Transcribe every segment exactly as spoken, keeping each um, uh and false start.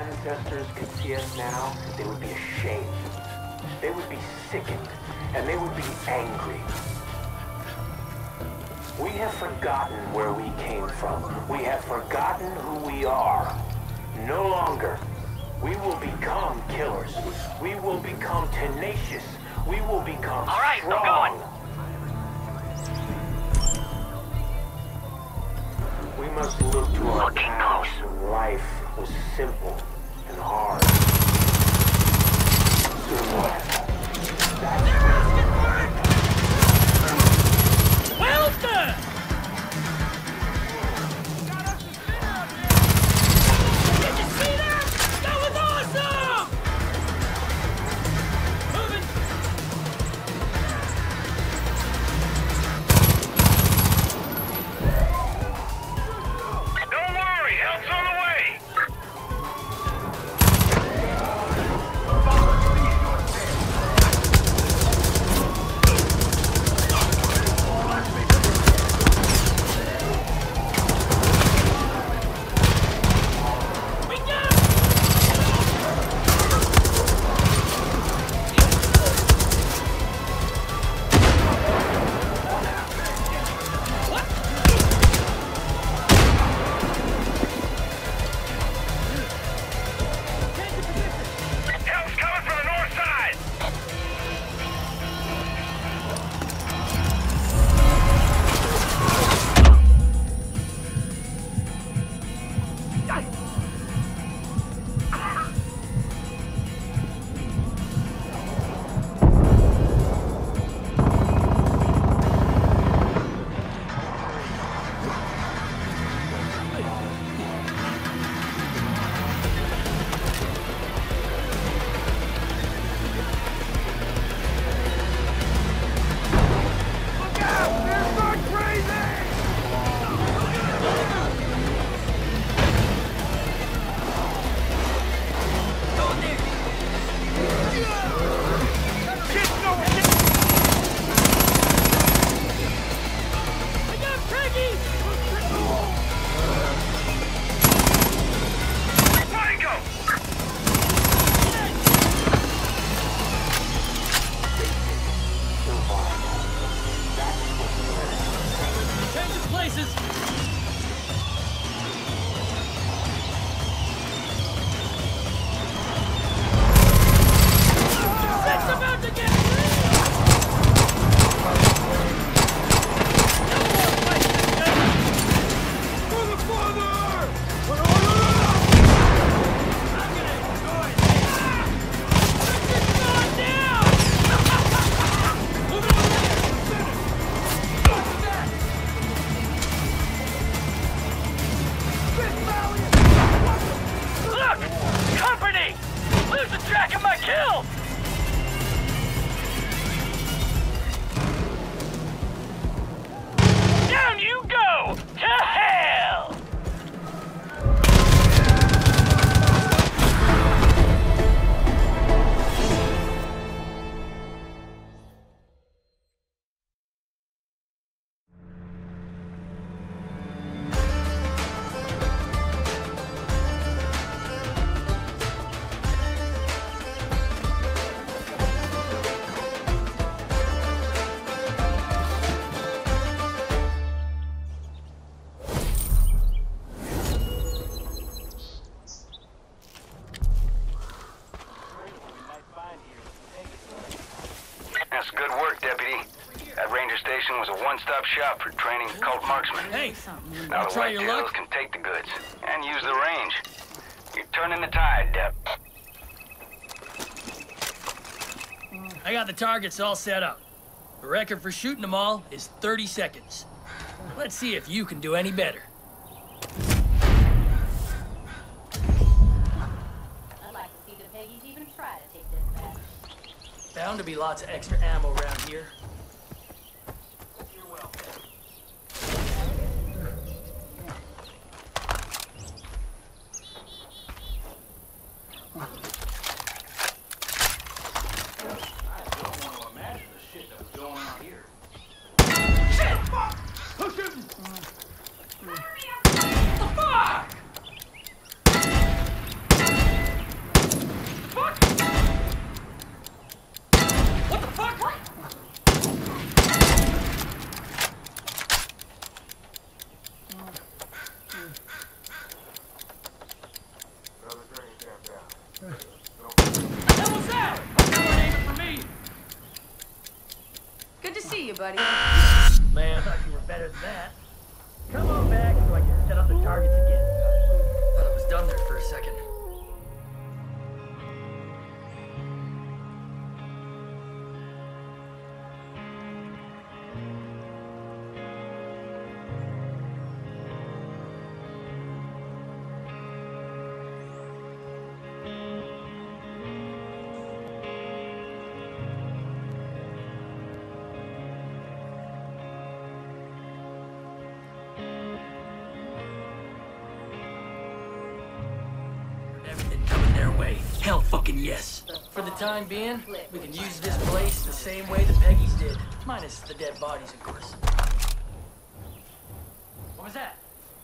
ancestors could see us now, they would be ashamed. They would be sickened, and they would be angry. We have forgotten where we came from. We have forgotten who we are. No longer. We will become killers. We will become tenacious. We will become All right, strong. I'm going. We must look to our Looking past close. when life was simple and hard. Survival. That's Well done! Did you see that? That was awesome! Moving! Don't worry, help's on the way! Help's coming from the north side! Changing places! It's about to get Look! Company! Losing track of my kill! Down you go! To hell! That's good work, Deputy. That ranger station was a one-stop shop for training cult marksmen. Hey, Now I'll the try white your tails luck. can take the goods and use the range. You're turning the tide, Dep. I got the targets all set up. The record for shooting them all is thirty seconds. Let's see if you can do any better. I'd like to see the Peggies even try to take this back. Bound to be lots of extra ammo around here. You're welcome. The hell was that? Hope you weren't aiming for me. Good to see you, buddy. Man, I thought you were better than that. Come on back so I can set up the targets again. Thought I was done there for a second. Everything coming their way. Hell fucking yes. For the time being, we can use this place the same way the Peggies did. Minus the dead bodies, of course. What was that?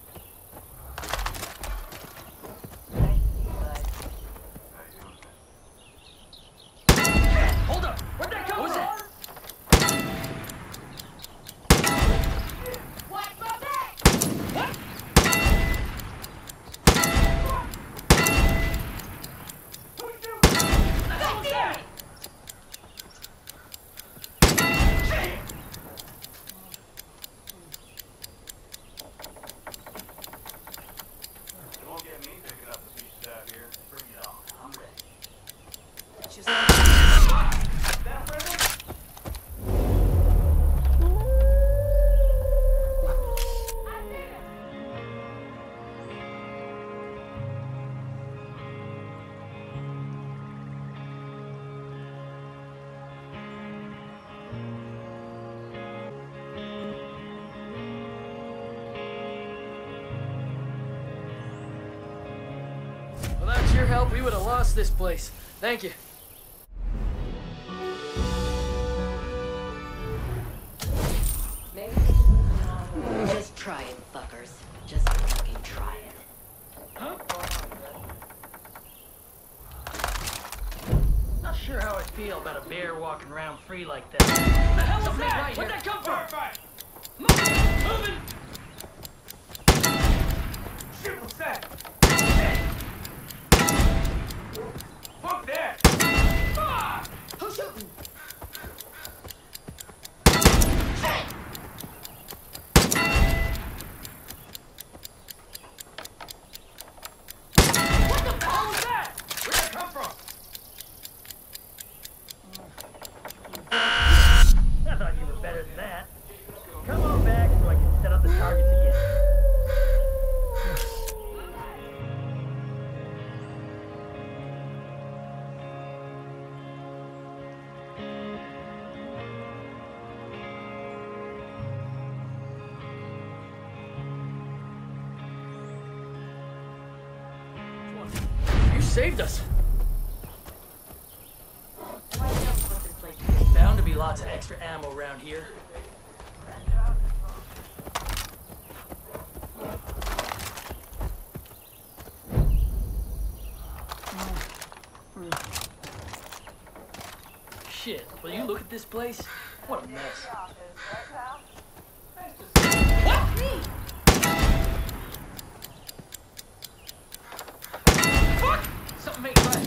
Hold up! Where'd that come from? What was that? Watch my back! What? Without your help, we would have lost this place. Thank you. Just try it, fuckers. Just fucking try it. Huh? Not sure how I feel about a bear walking around free like that. What the hell was that? Right Where'd that come from? Move! Moving! Shit, what's that? Fuck that! Ah! Who's shooting? What the hell was that? Where'd that come from? I thought you were better than that. Come on back so I can set up the targets again. You saved us. Bound to be lots of extra ammo around here. Shit, will you look at this place? What a mess. What? Fuck! Something ain't right.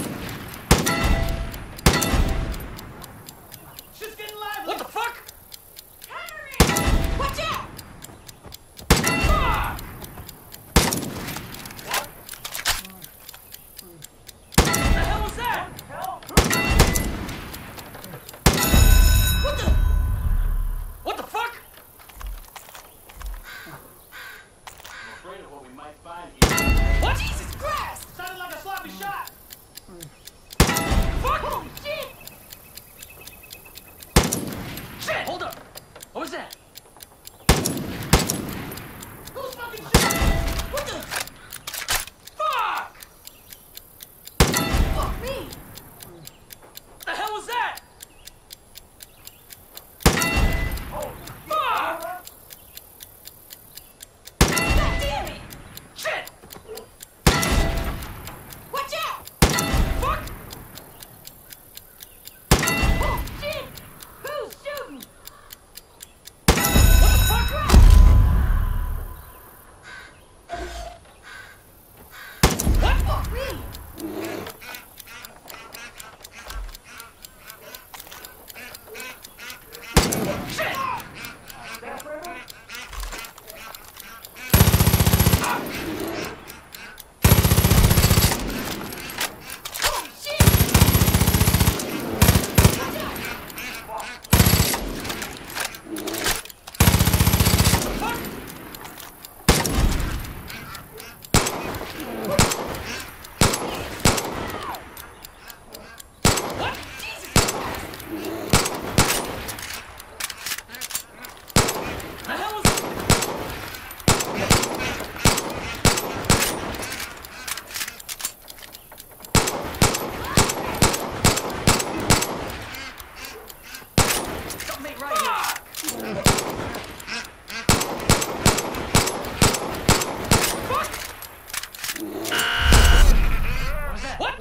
Shit's getting lively! What the fuck? Henry! Watch out! Fuck! What the hell was that? What the? What the fuck?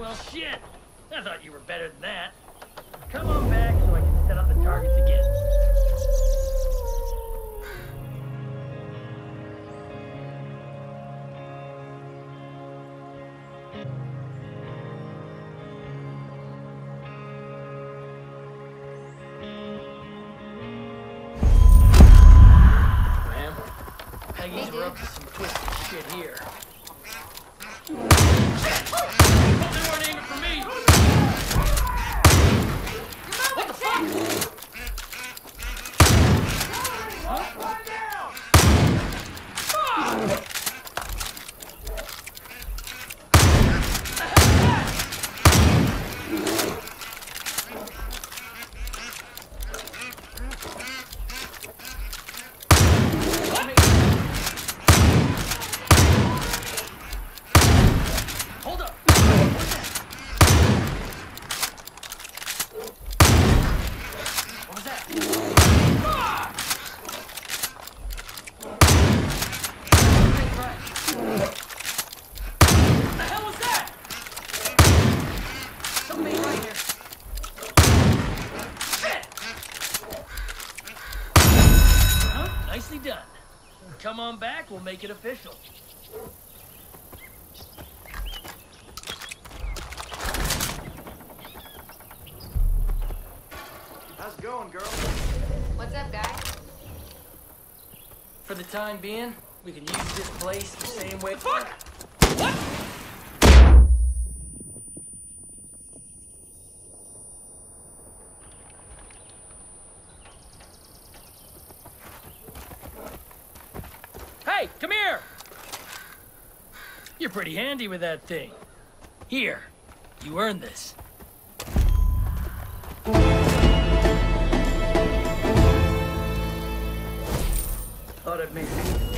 Well, shit. I thought you were better than that. Come on back so I can set up the targets again. Ma'am, Peggy's were up to some twisted shit here. Hope they weren't aiming for me! What the fuck? Huh? Fuck! Hold up! What was that? Ah! What the hell was that? Something ain't right here. Shit! Huh? Nicely done. Come on back, we'll make it official. How's it going, girl? What's up, guy? For the time being, we can use this place the same way. Fuck! What? Hey, come here! You're pretty handy with that thing. Here, you earned this. Thought I'd make